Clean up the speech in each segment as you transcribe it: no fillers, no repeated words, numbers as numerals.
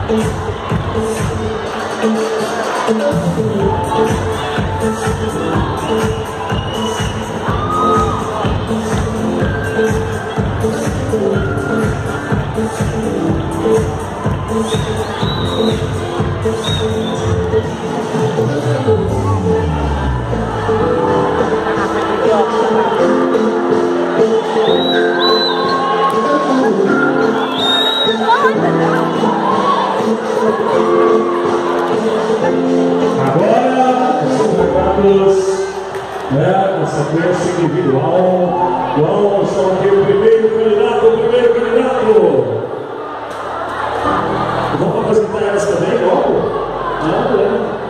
Agora, os recados, na sequência individual, vamos com aqui o primeiro candidato. Vamos apresentar elas também, logo? Não, né?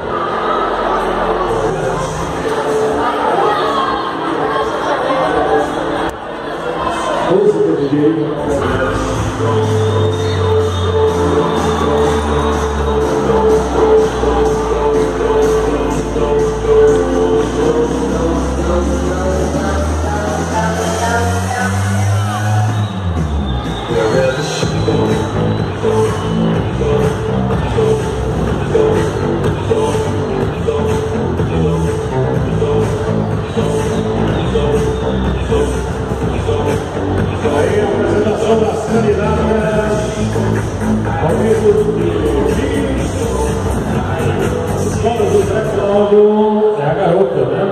Aí a apresentação das candidatas ao vivo de Escola do Zé Cláudio, é a garota, né?